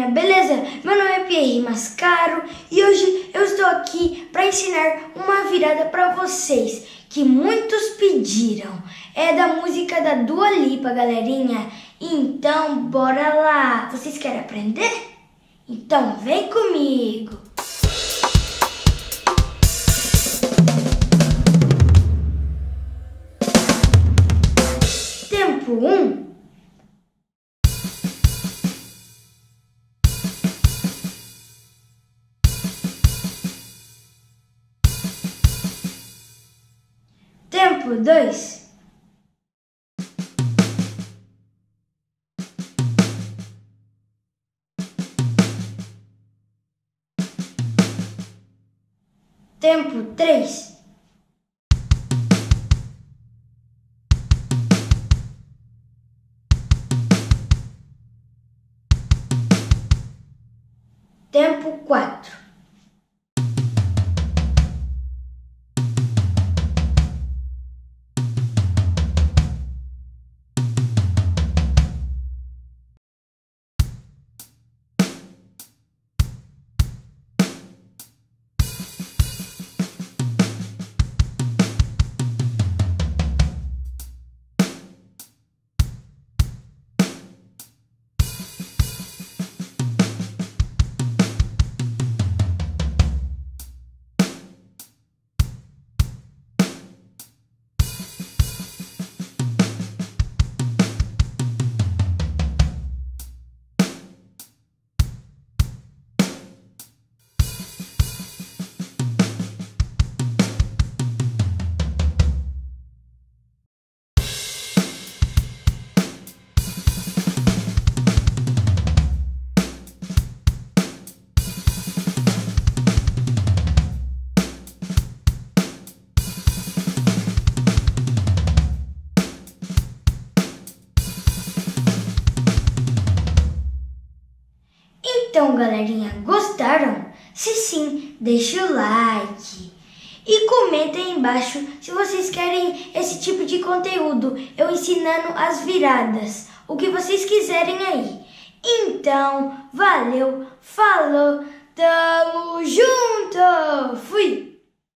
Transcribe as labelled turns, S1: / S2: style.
S1: galerinha, beleza? Meu nome é Pierre Mascaro e hoje eu estou aqui para ensinar uma virada para vocês que muitos pediram. É da música da Dua Lipa, galerinha. Então, bora lá! Vocês querem aprender? Então, vem comigo! Tempo 1. Tempo 2. Tempo 3. Tempo 4. Então, galerinha, gostaram? Se sim, deixa o like e comentem aí embaixo se vocês querem esse tipo de conteúdo, eu ensinando as viradas, o que vocês quiserem aí. Então, valeu, falou, tamo junto, fui!